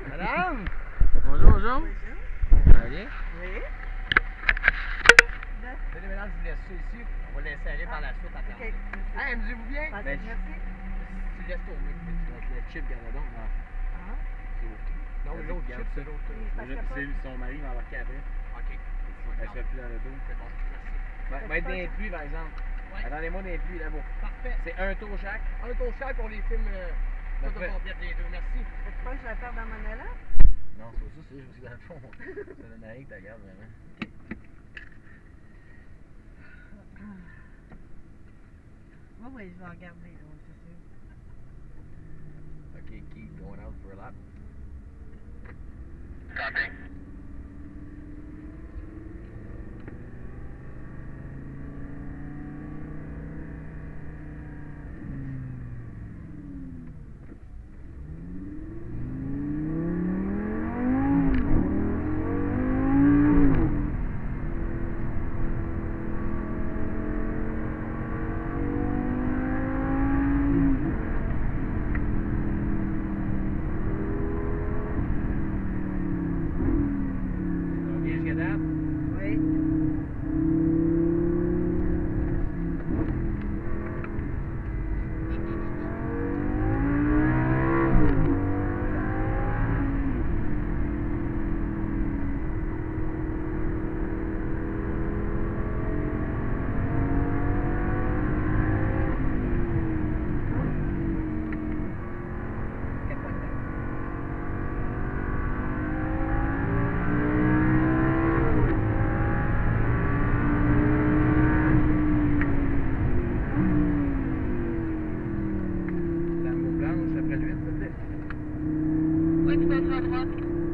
Madame! Bonjour, bonjour. Ça va bien? Oui. Tenez, mesdames, je vous laisse ça ici. On va laisser aller par la suite à Ok. Hey, amusez-vous bien? Merci. Tu laisses tourner, le chip, garde donc. Ah. C'est OK. Non, l'autre chip, c'est l'autre. C'est son mari m'a embarqué après. OK. Elle se fait plus dans le dos. C'est bon, merci. Va être dans les pluies, par exemple. Ouais. Attendez-moi dans les pluies, là-bas. Parfait. C'est un tour chaque. Un tour chaque pour les films tout de Parfait. complète les deux. Merci. Tu penses que je la perds dans mon élan? Non, c'est pas ça, c'est juste que dans le fond, ça donne rien que ta garde, vraiment. Oui, je vais regarder, oui, c'est sûr. OK, keep going out for a lap. Stopping. Oui. L'amour blanche après l'huile, s'il te plaît. Oui, tout à fait à droite.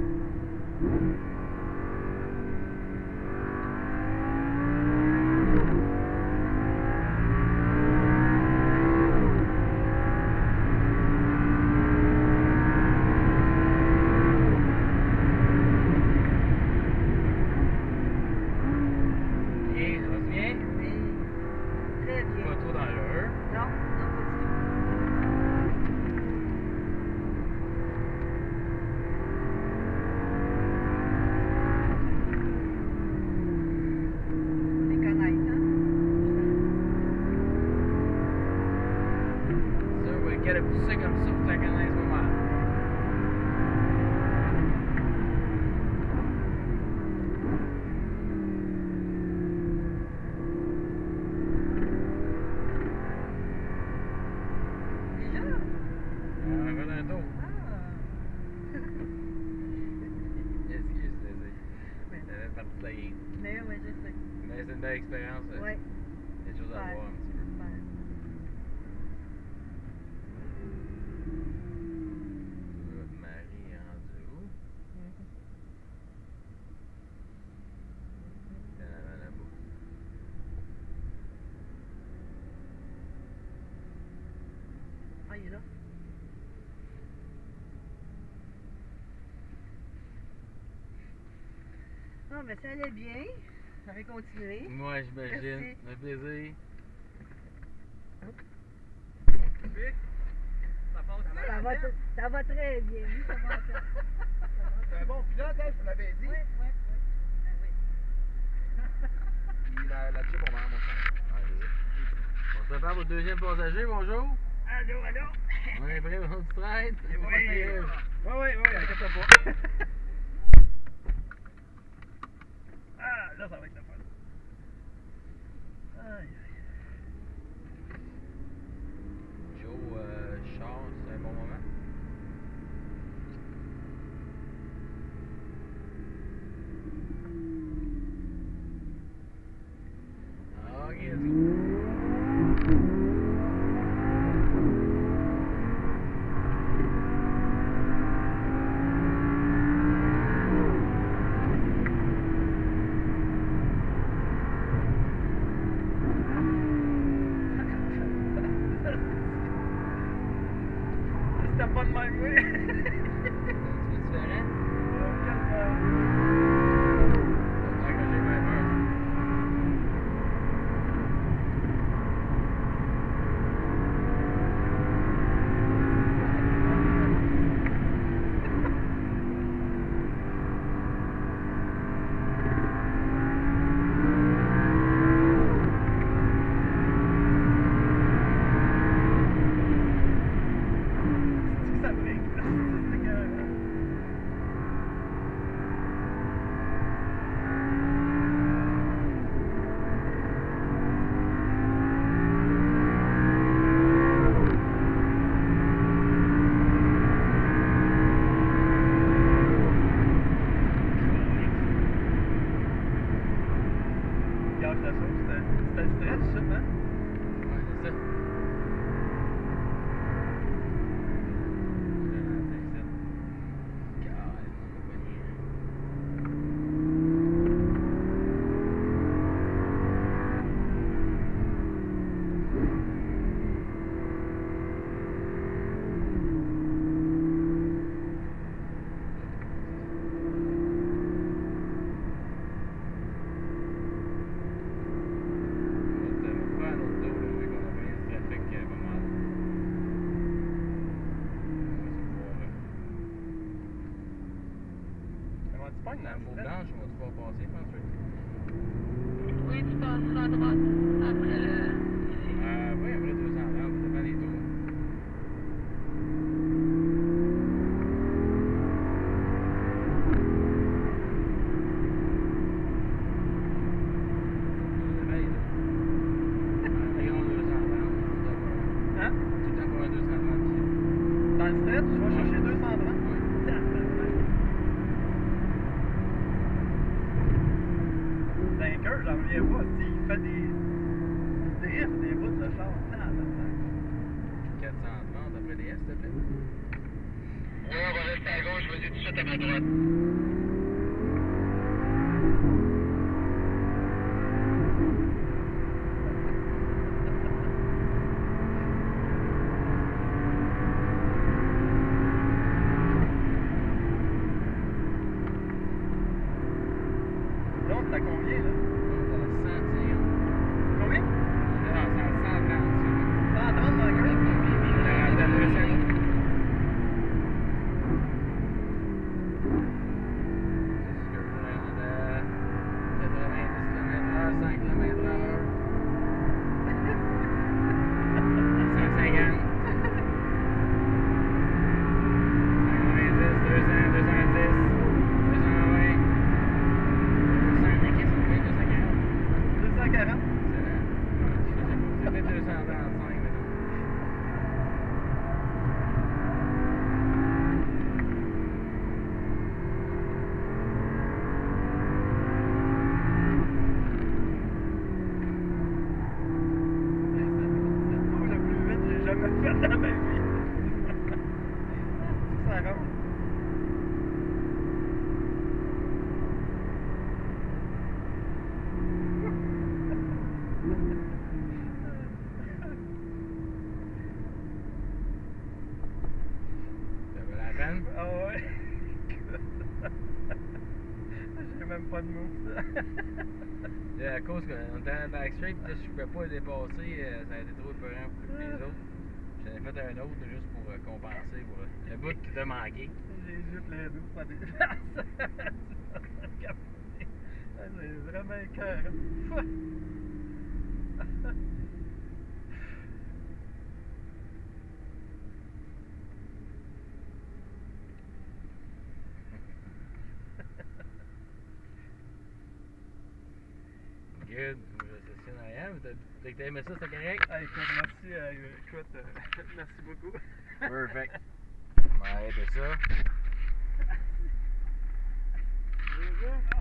Bien, ça va bien? Oui. Très bien. Pas trop dangereux. Non, non, pas du tout. Les connaître, hein? Ça, on va le qu'elle a poussé comme ça pour que tu la connaisses pas mal. Déjà? On va un tour. Ah. Excuse, ça fait partie de la game. Mais oui, je sais. Mais c'est une belle expérience. Oui. Il y a des choses à Super. voir un petit peu. Super. Votre mari est rendu où? Bien avant la boucle. Ah, il est là. Non, mais ça allait bien. Ça va continuer. Moi, j'imagine. Merci. Un plaisir. Ça va très bien. Oui, ça va très C'est un bon pilote, hein, je vous l'avais dit. Oui, oui, oui. Puis la chip, on va en monter. On se prépare pour le deuxième passager, bonjour. Allô, allô? On est prêt pour notre stride? Oui, inquiète pas. Ah, là, ça va être le fun. Aïe, aïe. Joe, Charles, c'est un bon moment. Ok, let's go. C'était pas de même, oui. C'est différent? Calme. J'espère que j'ai bien peur. faux blanche, on va pouvoir passer, penses-tu? Oui, tu passeras à droite. Après le. Oui, après 200 ça dépend des tours. Hein? Tout le temps pour un 230 ici. Dans le stretch, tu vas chercher 230? Oui. Dans un cœur, j'en reviens pas. Il fait des drifts, des bouts de char. 430 après les S, s'il te plaît. Ouais, on va rester à gauche, vas-y tout de suite à ma droite. Donc, t'as combien, là? On est à 150. Combien? Non, c'est à 130, 130 dans le cœur? on est rendu à 200. Dans ma vie. Ça rentre. Ça vaut la peine? Ah ouais. J'ai même pas de mots. À cause qu'on était dans le backstraight, là, je pouvais pas le dépasser, ça a été trop épeurant pour les autres. J'en ai fait un autre juste pour compenser pour le bout qui t'a manqué. J'ai juste les deux pas des C'est vraiment écœurant. Good. C'est ça, Ryan. T'as aimé ça, c'était correct? Ah, écoute, merci, merci beaucoup. Perfect. On va arrêter ça.